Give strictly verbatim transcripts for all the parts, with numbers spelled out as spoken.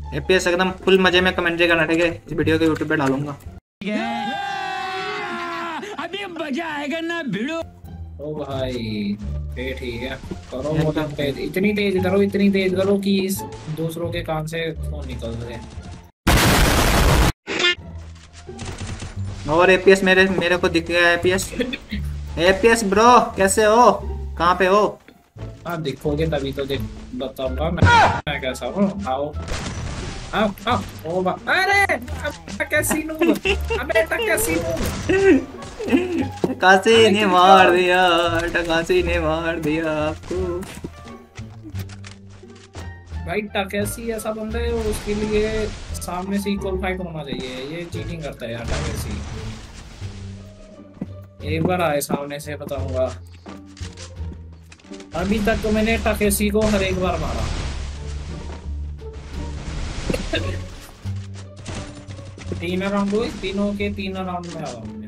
APS एकदम full मजे में कमेंट्री करना, ठीक है? इस वीडियो को यूट्यूब पे डालूंगा। अभी मजा आएगा ना भिड़ो। ओ भाई ठीक है, करो मतलब तेज, इतनी तेज करो, इतनी तेज करो कि इस दूसरों के कान से खून निकल रहे। और एपीएस मेरे मेरे को दिख गया एपीएस। एपीएस ब्रो कैसे हो, कहाँ पे हो? आप दिखोगे तभी तो देख बताऊंगा मैं, मैं कैसा हूँ। आओ आओ आओ। ओ बा अरे कैसी नू, अबे कैसी नू, टकासी ने मार दिया, टकासी ने मार दिया आपको। भाई टकासी ऐसा बंदा है, उसके लिए सामने से इक्वल फाइट होना चाहिए। ये चीटिंग करता है यार टकासी। एक बार आए सामने से बताऊंगा, अभी तक तो मैंने टकासी को हर एक बार मारा। तीन राउंड हुए, तीनों के तीन राउंड में आया हमने।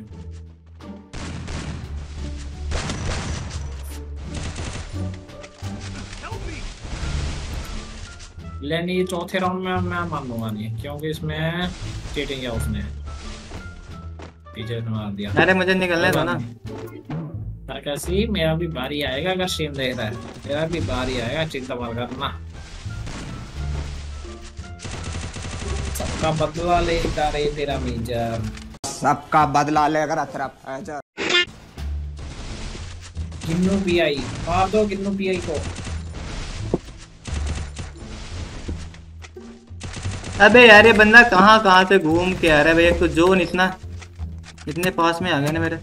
लेकिन ये चौथे राउंड में मैं मानूंगा नहीं, क्योंकि इसमें चीटिंग है, उसने पीछे से मार दिया। अरे मुझे निकलने दो ना। टकासी मेरा भी बारी आएगा, अगर स्ट्रीम देख रहा है मेरा भी बारी आएगा, चिंता मत करना। सबका बदला लेगा रे तेरा मेजर, सबका बदला लेगा तेरा मेजर। गिन्नू पीआई मार दो, गिन्नू पीआई को। अबे यार ये बंदा कहाँ कहाँ से घूम के आ रहा है भाई। एक तो जोन इतना इतने पास में आ गया ना मेरे।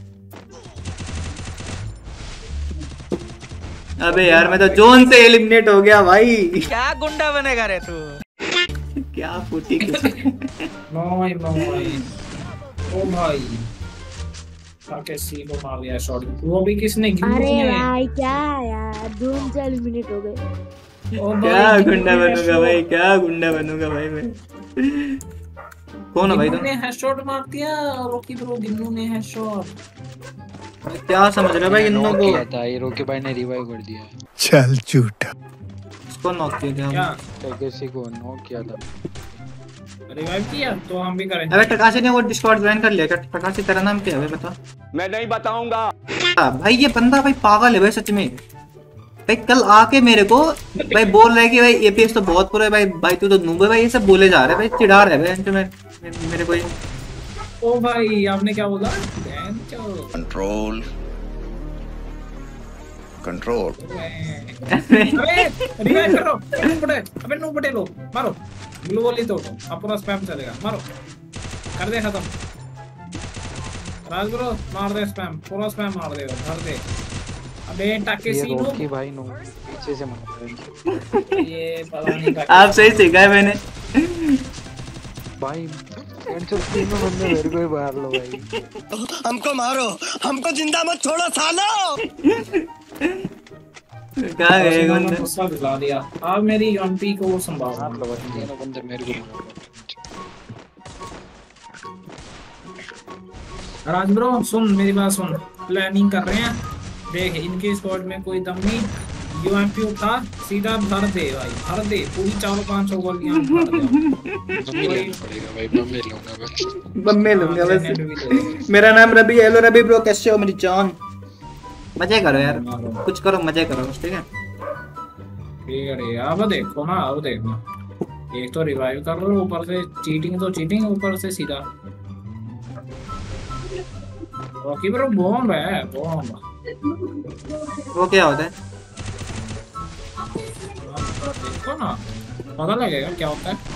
अबे यार मैं तो जोन से एलिमिनेट हो गया भाई। क्या गुंडा बनेगा रे तू? क्या फूटी भाई भाई ओ भाई टकासी को मार दिया शॉट, वो भी किसने? अरे भाई क्या यार, धूम से एलिमिनेट हो गए। क्या गुंडा बनूंगा भाई, क्या गुंडा बनूंगा भाई मैं। कौन है भाई तुम? ने हेडशॉट मार दिया रॉकी ब्रो, गिन्नू ने हेडशॉट। क्या समझ रहे भाई गिन्नू को? था ये रॉकी भाई ने रिवाइव कर दिया। चल झूठा। इसको नॉक किया क्या? टकासी को नॉक किया था, रिवाइव किया तो हम भी करेंगे। अबे टकासी ने वो डिस्कॉर्ड ज्वाइन कर लिया क्या? टकासी तेरा नाम क्या है भाई बता? मैं नहीं बताऊंगा भाई। ये बंदा भाई पागल है भाई सच में भाई। कल आके मेरे को भाई बोल रहा है कि भाई एपीएस तो बहुत पूरा है भाई, भाई तू तो नूब है भाई। ये सब बोले जा रहे हैं भाई, चिढ़ा रहे हैं भाई मेरे मेरे को। ओ भाई आपने क्या बोला? Control control. अबे रिवाइव करो, नूबटे, अबे नूबटे लो, मारो ग्लू वॉली तो अब पूरा स्पैम चलेगा, मारो कर दे खत्म। राज ब्रो मार दे स्पैम, पूरा स्पैम मार दे, भर दे। अबे टकासी नो रॉकी भाई नो पीछे से मार रहे हैं। ये पता नहीं आप सही सीखा है मैंने भाई। तीनों बंदे मेरे को ही मार लो भाई। हमको मारो, हमको जिंदा मत छोड़ो सालो। कहाँ गए बंदे? गुस्सा दिला दिया। अब मेरी एमपी को संभालना। तीनों बंदे मेरे को। राज ब्रो सुन मेरी बात सुन, प्लानिंग कर रहे हैं, देख इनके स्क्वाड में कोई दम नहीं, यूएमपी उठा सीधा भर दे भाई, भर दे पूरी चार पांच सौ गोलियां भर दे। बम्मे लूंगा बस। मेरा नाम रवि। हेलो रवि ब्रो कैसे हो मेरी जान? मजे करो यार, कुछ करो मजे करो बस, ठीक है? ठीक है अब देखो ना, अब देखना एक तो रिवाइव कर लो, ऊपर से चीटिंग तो चीटिंग, ऊपर से सीधा रॉकी ब्रो बॉम्ब है, बॉम्ब। वो क्या होता है? देखो ना पता लगेगा क्या होता है।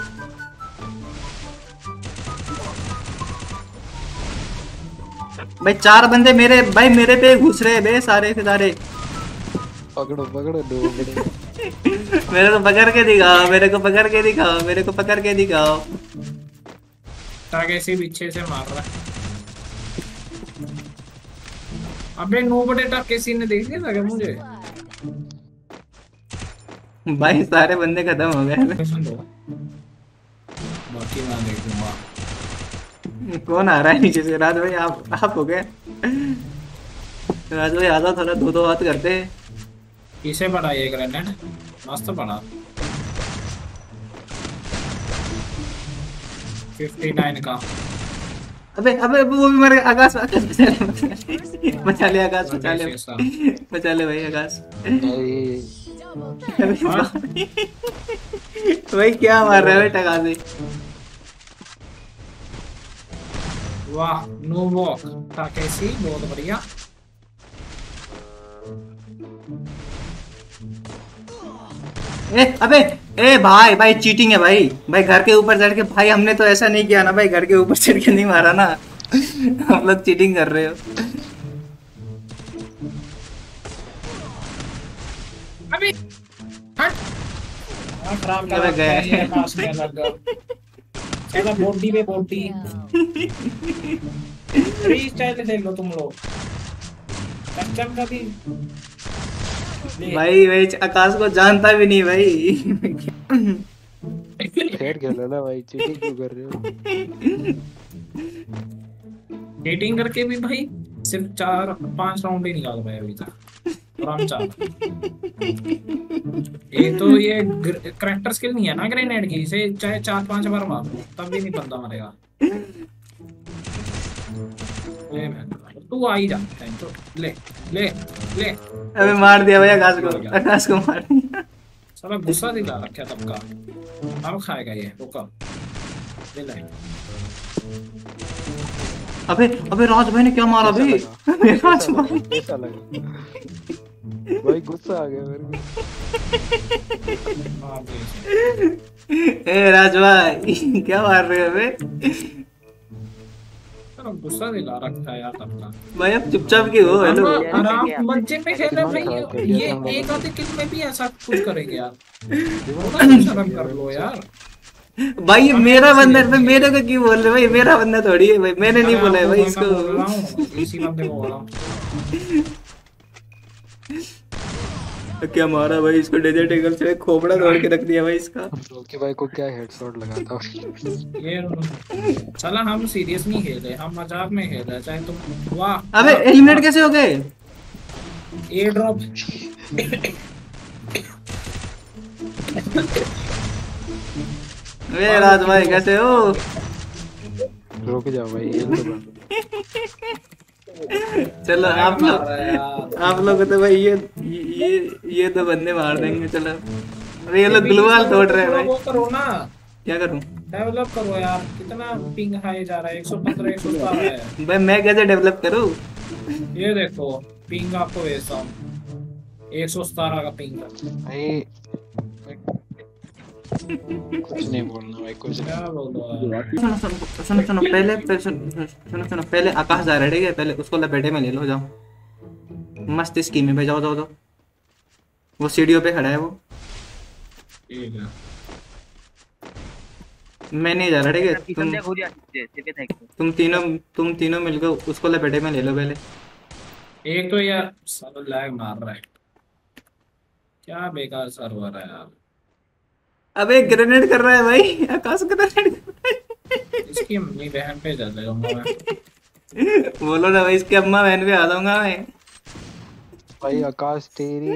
भाई चार बंदे मेरे भाई मेरे पे घुस रहे बे, सारे के सारे। पकड़ो पकड़ो दो मेरे को पकड़ के दिखाओ, मेरे को पकड़ के दिखाओ, मेरे को पकड़ के दिखाओ। टकासी पीछे से मार रहा है। अबे नो बटे टकासी ने देख लिया था मुझे। भाई सारे बंदे खत्म हो गए। बाकी मैं देख लूंगा। कौन आ रहा है नीचे से? राज भाई आप आप हो गए? राज भाई आजा, थोड़ा दो दो हाथ करते। किसे पड़ा ये ग्रेनेड? मस्त पड़ा। उनसठ का। अबे अबे वो भी मर गया। आकाश आकाश बचा ले बचा ले आकाश बचा ले बचा ले भाई आकाश। भाई भाई क्या मार रहा है टका से। वाह नो वॉक ताकेसी बहुत बढ़िया। ए अबे ए भाई भाई चीटिंग है भाई। भाई घर के ऊपर चढ़ के भाई हमने तो ऐसा नहीं किया ना भाई। घर के ऊपर चढ़ के नहीं मारा ना। हम लोग चीटिंग कर रहे हो। अभी हट हाँ, खराब कर अबे गया। ये पास में लग गया। चलो बॉडी पे बॉडी फ्री स्टाइल खेल लो तुम लोग। कस्टम का भी भाई भाई आकाश को जानता भी नहीं भाई। फेयर खेलो ना भाई, चीटिंग क्यों कर रहे हो? डेटिंग करके भी भाई सिर्फ चार पांच राउंड ही निकाल पाए अभी तक। और हम चार ये तो ये करैक्टर स्किल नहीं है ना ग्रेनेड की। इसे चाहे चार पांच बार मारो तब भी नहीं बंदा मरेगा। ये मैं तू आ ही जा तो ले ले ले। अबे मार दिया भाई आकाश को। आकाश को मार दिया। साला गुस्सा दिला रखा तब का। अब खाएगा ये रुका ले ले। अबे अबे राज भाई ने क्या मारा भाई। अबे राज भाई कैसा लगा भाई? गुस्सा आ गया मेरे को। मार दे ए राज भाई क्या मार रहे हो बे? साला गुस्सा दिला रखा है यार तब का। भाई अब चुपचाप क्यों हो? हेलो आराम बच्चे पे खेले भाई। ये एक आधे किल में भी ऐसा कुछ करेंगे यार। शर्म कर लो यार। भाई ये मेरा बंदा है। मेरे को क्यों बोल रहे भाई? मेरा बंदा थोड़ी है भाई। मैंने नहीं बोला है भाई इसको। इसी बंदे को बोल रहा हूं। क्या मारा भाई इसको? डेजर्ट ईगल से खोपड़ा तोड़ के रख दिया भाई इसका। रोके भाई को क्या हेडशॉट लगाता हूं। ये साला हम सीरियस नहीं खेल रहे, हम मजाक में खेल रहे। चाहे तुम वाह। अबे एलिमिनेट कैसे हो गए? एयर ड्रॉप अरे राज भाई कैसे हो? रुक जाओ भाई, ये तो बंद। चलो आप लोग आप लोग तो भाई ये ये ये तो बंदे मार देंगे। चलो अरे ये लोग ग्लूवाल तोड़ रहे हैं भाई। वो करो ना, क्या करूं? डेवलप करो यार। कितना पिंग हाई जा रहा है? एक सौ पंद्रह एक सौ सत्रह है भाई मैं कैसे डेवलप करूं? ये देखो पिंग आपको भेजता हूँ। एक सौ सतारह का पिंग। भाई कुछ नहीं बोलना भाई, कुछ क्या नहीं। बोलो यार। सुनो सुनो सुनो सुनो पहले पहले सुनो सुनो सुनो पहले आकाश जा रहा है ठीक है? पहले उसको लपेटे में ले लो। जाओ मस्त स्कीम में जाओ जाओ जाओ। वो सीढ़ियों पे खड़ा है वो। ठीक है मैं नहीं जा रहा ठीक है? तुम तुम तीनों तुम तीनों मिलकर उसको लपेटे में ले लो पहले। एक तो यार साला लैग मार रहा है। क्या बेकार सर्वर है यार। अबे ग्रेनेड कर रहा है भाई आकाश। ग्रेनेड कर रहा है। इसकी अम्मी बहन पे चले जाऊंगा मैं। बोलो ना भाई इसके अम्मा बहन पे आ जाऊंगा मैं। भाई आकाश तेरी।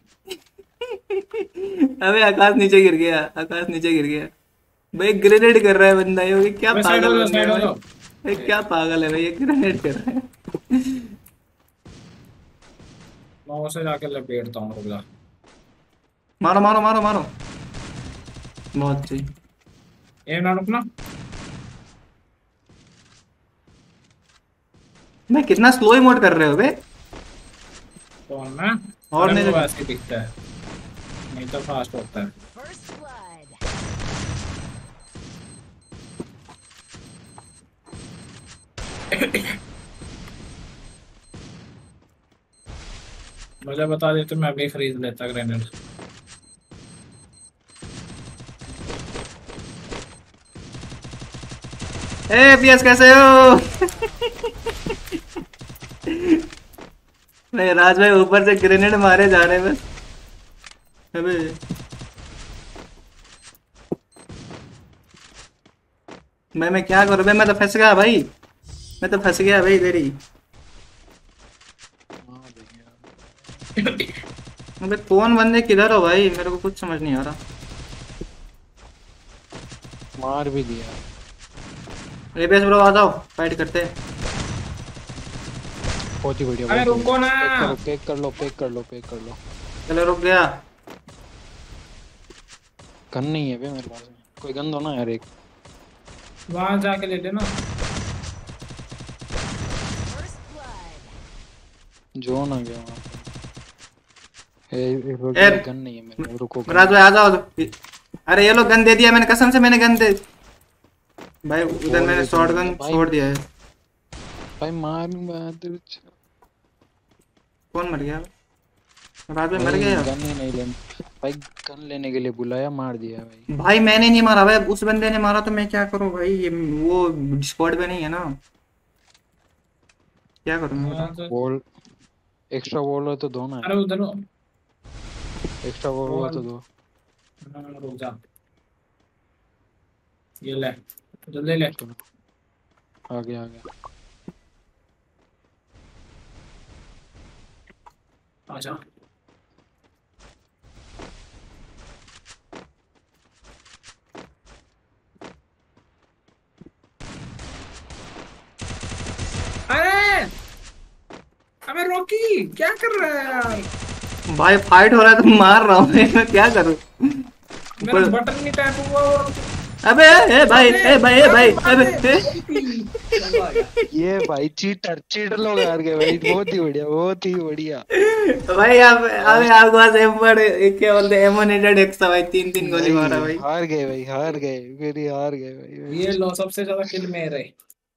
अबे आकाश नीचे गिर गया। आकाश नीचे गिर गया भाई। ग्रेनेड कर रहा है बंदा ये। क्या मैं साइड हो पागल जाओ, बंदा है साइड हो भाई। जाओ। भाई क्या पागल है भाई ये। ग्रेनेड कर रहा है। मैं उसे जाके लपेटता हूँ। रुक जा। मारो मारो मारो मारो। बहुत सही। ए ना रुकना। मैं कितना स्लो मोड कर रहे हो बे? कौन मैं? और मेरे नहीं को तो- ऐसे दिखता है, नहीं तो फास्ट होता है। मुझे बता देते मैं भी खरीद लेता ग्रेनेड। ए पीएस कैसे हो? नहीं राज भाई ऊपर से ग्रेनेड मारे जा रहे हैं बस। अबे मैं मैं क्या करूं भाई? मैं तो फंस गया भाई। मैं तो फंस गया भाई तेरी। अबे कौन बंदे किधर हो भाई? मेरे को कुछ समझ नहीं आ रहा। मार भी दिया। एबीएस ब्रो आ जाओ फाइट करते हैं। बहुत ही बढ़िया। अरे रुको ना, पैक कर लो पैक कर लो पैक कर लो। चलो रुक गया। गन नहीं है बे मेरे पास, कोई गन दो ना यार एक। वहां जाके ले लेना। जो ना गया वहां पे। ए रुक, गन नहीं है मेरे, रुको राज भाई आ जाओ। अरे ये लो गन दे दिया मैंने, कसम से मैंने गन दे भाई, उधर मैंने शॉटगन छोड़ दिया है भाई। मार मत। कौन मर गया? राज भाई मर गया। गन ही नहीं लेने भाई, गन लेने के लिए बुलाया, मार दिया भाई। भाई मैंने नहीं मारा भाई, उस बंदे ने मारा तो मैं क्या करूं भाई, ये वो स्क्वाड पे नहीं है ना, क्या करूं मैं? वॉल एक्स्ट्रा वॉल हो तो दो ना। अरे उधर एक्स्ट्रा वॉल हो तो दो। रुक जा, ये ले जल्दी ले। आ गया आ गया। आजा। अरे अबे रॉकी क्या कर रहा है यार? भाई फाइट हो रहा है तो मार रहा हूँ मैं, क्या करूं? मेरा बटन नहीं टैप हुआ और अबे ए भाई ए भाई ए भाई अबे ये भाई चीटर चीटर लोग हार गए भाई। बहुत ही बढ़िया बहुत ही बढ़िया भाई। आप अबे आपके पास एम पर क्या बोलते हैं, एमोनेटेड एक्स भाई, तीन तीन गोली मारा भाई। हार गए भाई हार गए, फिर हार गए भाई। ये लो सबसे ज्यादा किल मेरे।